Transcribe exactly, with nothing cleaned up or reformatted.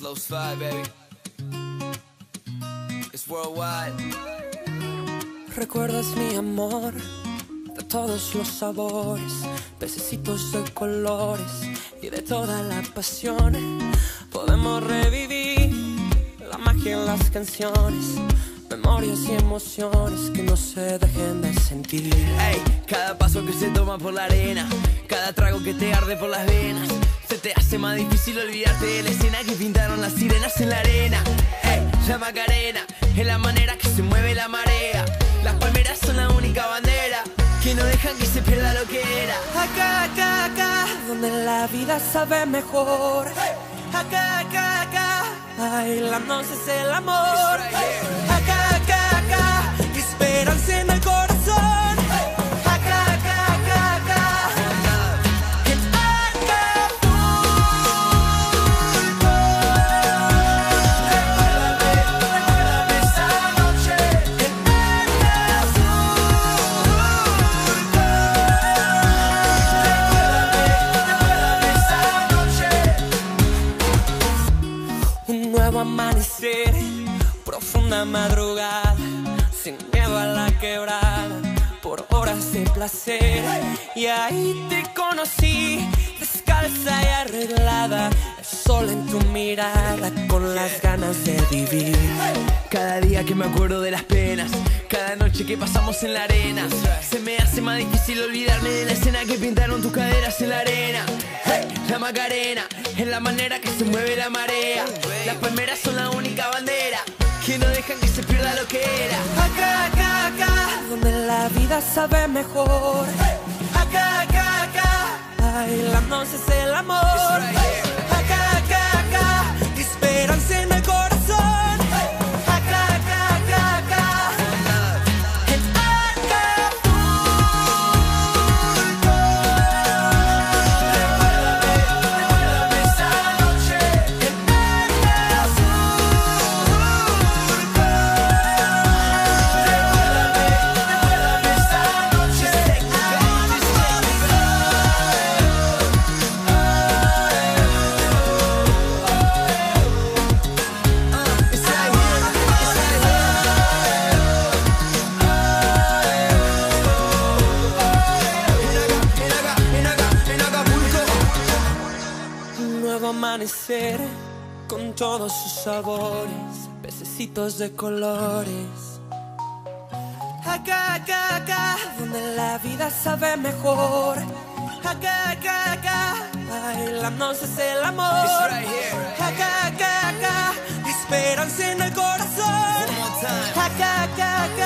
Slow slide, baby. It's worldwide. Recuerdas mi amor de todos los sabores, pececitos de colores y de toda la pasión. Podemos revivir la magia en las canciones, memorias y emociones que no se dejen de sentir. Ey, cada paso que se toma por la arena, cada trago que te arde por las venas, se te hace más difícil olvidarte de la escena que pintaron las sirenas en la arena. Ey, la Macarena es la manera que se mueve la marea. Las palmeras son la única bandera que no dejan que se pierda lo que era. Acá, acá, acá, donde la vida sabe mejor. Acá, acá, acá, bailándonos es el amor. Acá, acá, acá, esperanza en el corazón. Acá, acá, acá, acá, en Acapulco. Recuérdame, recuérdame esa noche en Acapulco. Recuérdame, recuérdame esa noche. Un nuevo amanecer, profunda madrugada, sin miedo a la quebrada, por horas de placer. Y ahí te conocí, descalza y arreglada, el sol en tu mirada, con las ganas de vivir. Cada día que me acuerdo de las penas, cada noche que pasamos en la arena, se me hace más difícil olvidarme de la escena que pintaron tus caderas en la arena. Hey, la Macarena es la manera que se mueve la marea. Las palmeras son la única bandera que no dejan que se pierda lo que era. Acá, acá, acá, donde la vida sabe mejor. Acá, acá, acá, bailándonos es el amor. Acá, acá, acá, esperanza en el corazón. Acá, acá, acá, acá, en Acapulco. Recuérdame, recuérdame esa noche en Acapulco. Recuérdame, recuérdame esa noche en Un nuevo amanecer con todos sus sabores, pececitos de colores. Acá, acá, acá, donde la vida sabe mejor. Acá, acá, acá, bailándonos es el amor. Acá, acá, acá, esperanza en el corazón. Acá, acá, acá.